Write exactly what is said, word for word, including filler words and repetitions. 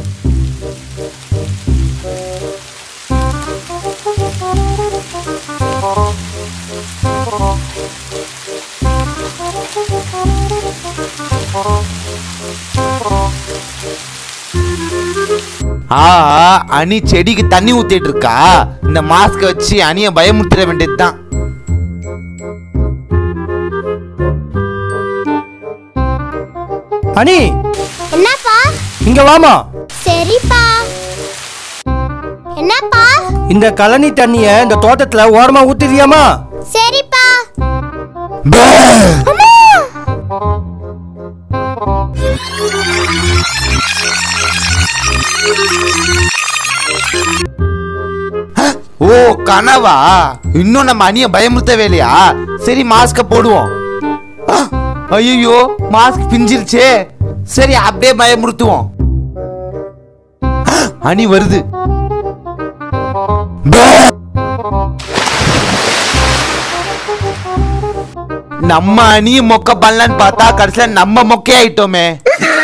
ஆ அணி செடிக்கு தண்ணி ஊத்திட்டு இருக்கா. இந்த மாஸ்க வச்சு அணிய பயமுறுத்திட வேண்டியதுதான். அணி என்னப்பா? இங்க வாமா. சரிப்பா. என்னப்பா? இந்த கழனி தண்ணிய இந்த தோட்டத்துல ஓரமா ஊத்திரியாமா? சரிப்பா. ஓ கனவா? இன்னும் நம்ம அணிய பயமுறுத்தவே இல்லையா? சரி மாஸ்க போடுவோம். ஐயோ மாஸ்க் பிஞ்சிருச்சே. சரி அப்படியே பயமுறுத்துவோம். அணி வருது. நம்ம அணிய மொக்க பண்ணலான்னு பார்த்தா கடைசியில நம்ம மொக்கே ஆயிட்டோமே.